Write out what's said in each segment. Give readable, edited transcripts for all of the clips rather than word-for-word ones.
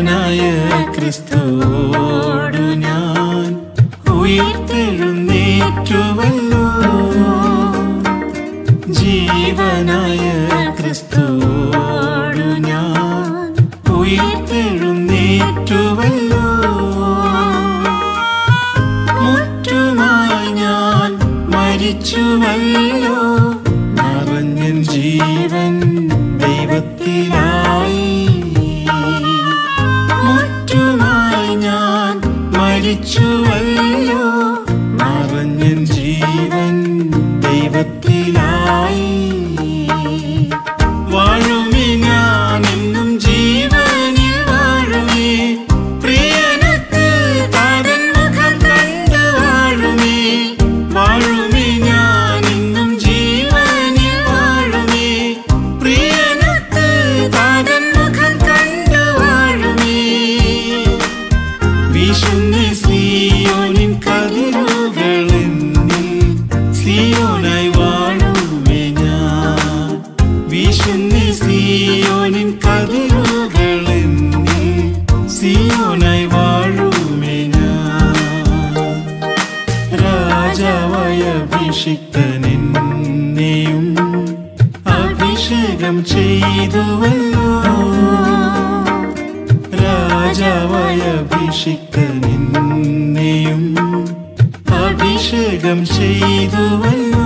ജീവനായ ക്രിസ്തുവോടു ഞാൻ ഉയിർത്തെഴുന്നേറ്റുവല്ലോ. ജീവനായ ക്രിസ്തുവോടു ഞാൻ ഉയിർത്തെഴുന്നേറ്റുവല്ലോ. മുറ്റുമായി ഞാൻ മരിച്ചുവല്ലോ. നിറഞ്ഞൻ ജീവൻ ദൈവത്തിലായി. മുറ്റുമായി ഞാൻ മരിച്ചുവല്ലോ. നിറഞ്ഞൻ ജീവൻ ദൈവത്തിലായി. വാഴുമേ ഞാൻ എന്നും ജീവനിൽ വാഴുമേ. പ്രിയനത്ത് താതൻ മുഖം കണ്ട് വാഴുമേ. വാഴുമേ ഞാൻ എന്നും ജീവനിൽ വാഴുമേ. പ്രിയനത്ത് താതൻ മുഖം കണ്ട് വാഴുമേ. വീശുന്ന സിയോനിൻ കതിരുകളെന്നിൽ സിയോനായി വാഴുമേ ഞാൻ. വീശുന്ന സിയോനിൻ കതിരുകളെന്നിൽ സിയോനായി വാഴുമേ ഞാൻ. രാജാവായ അഭിഷിക്തനെന്നെയും അഭിഷേകം ചെയ്തുവല്ലോ. രാജാവായ അഭിഷിക്തനെന്നെയും അഭിഷേകം ചെയ്തുവല്ലോ.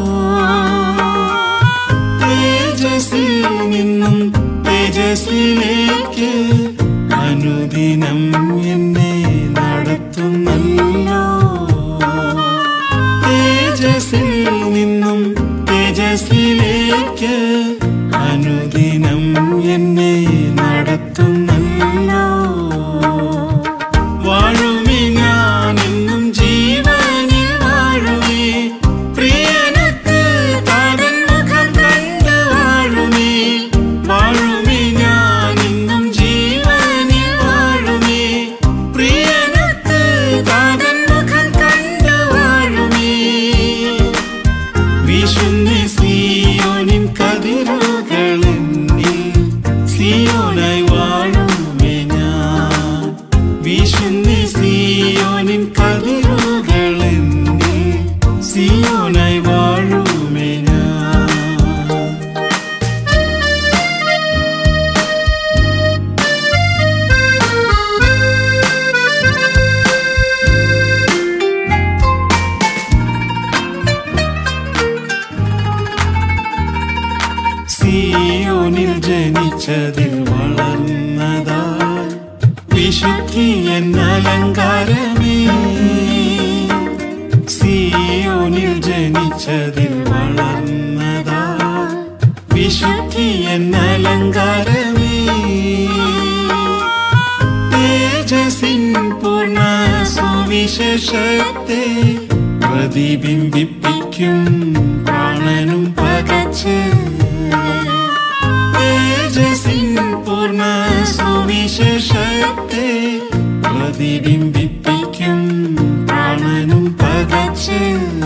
തേജസ്സിൽ നിന്നും തേജസ്സിലേക്ക് അനുദിനം എന്നെ നടത്തുന്നല്ലോ. തേജസ്സിൽ നിന്നും തേജസ്സിലേക്ക് അനുദിനം എന്നെ നടത്തുന്നല്ലോ. വാഴുമേ ഞാൻ എന്നും ജീവനിൽ വാഴുമേ. പ്രിയനത്ത് താതൻ മുഖം കണ്ട് വാഴുമേ. വാഴുമേ ഞാൻ എന്നും ജീവനിൽ വാഴുമേ. പ്രിയനത്ത് താതൻ മുഖം കണ്ട് വാഴുമേ. വീശുന്ന സിയോനിൻ കതിരുകളെന്നിൽ സിയോനായി വാഴുമേ ഞാൻ. വീശുന്ന സിയോനിൻ കതിരുകളെന്നിൽ സിയോനായി വാഴുമേ ഞാൻ. സിയോനിൽ ജനിച്ചതിൽ വളർന്നതാൽ വിശുദ്ധി എന്ന അലങ്കാരമേ. സിയോനിൽ ജനിച്ചതിൽ വളർന്നതാൽ വിശുദ്ധി എന്ന അലങ്കാരമേ. തേജസ്സിൻ പൂർണ്ണ സുവിശേഷത്തെ പ്രതിബിംബിപ്പിക്കും പ്രാണനും പകച്ച്. തേജസ്സിൻ പൂർണ്ണ സുവിശേഷത്തെ പ്രതിബിംബിപ്പിക്കും പ്രാണനും പകച്ച്.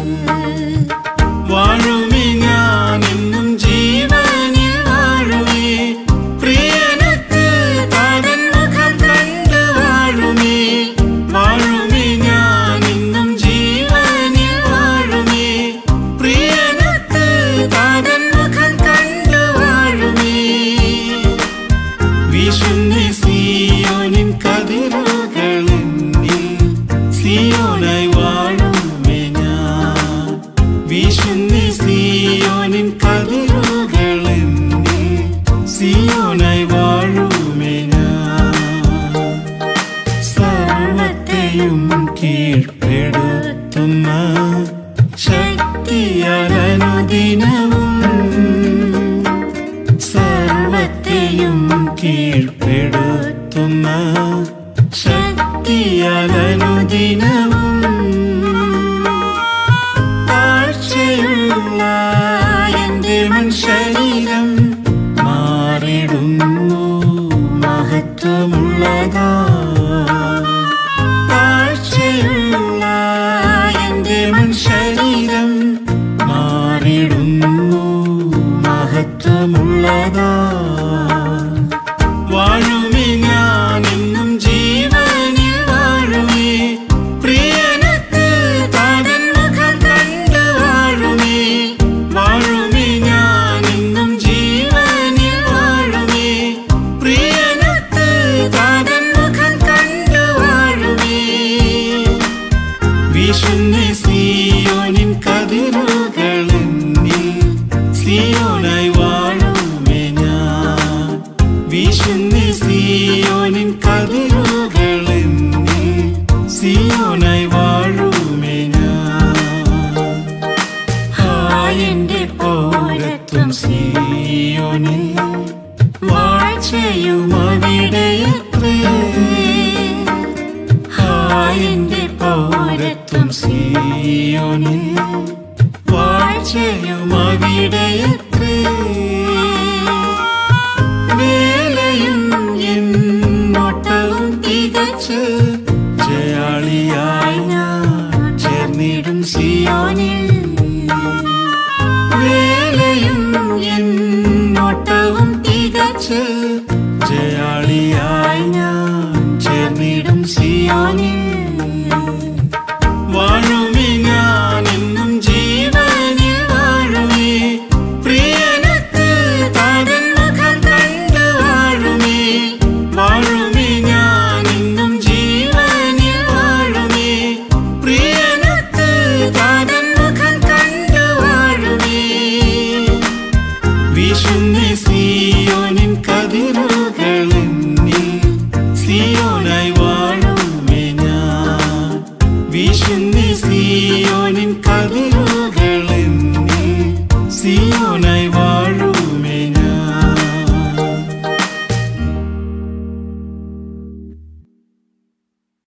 വാഴുമേ ഞാൻ എന്നും ജീവനിൽ വാഴുമേ. പ്രിയനത്ത് താതൻ മുഖം കണ്ട് വാഴുമേ. വാഴുമേ ഞാൻ എന്നും ജീവനിൽ വാഴുമേ. പ്രിയനത്ത് താതൻ മുഖം കണ്ട് വാഴുമേ. വീശുന്ന സിയോനിൻ കതിരുകളെന്നിൽ സിയോനായി വാഴുമേ ഞാൻ. വീശുന്ന സിയോനിൻ കതിരുകളെന്നിൽ സിയോനായി വാഴുമേ ഞാൻ. സർവത്തെയും കീഴ്പ്പെടുത്തുന്ന ശക്തിയാൽ അനുദിനവും. സർവത്തെയും കീഴ്പ്പെടുത്തുന്ന ശക്തിയാൽ അനുദിനവും. താഴ്ചയുള്ള എന്റെ ശരീരം മാറിടുന്നു മഹത്വമുള്ളതാ. താഴ്ചയുള്ള എന്റെ ശരീരം മാറിടുന്നു മഹത്വമുള്ളതാ. വാഴുമേ ഞാൻ സിയോനിൽ വാഴ്ചയും അവിടെയത്രേ. വേലയും എന്നോട്ടവും തികച്ച് ജയാളിയായി ഞാൻ ചേർന്നിടും സിയോനിൽ. വേലയും എന്നോട്ടവും തികച്ച്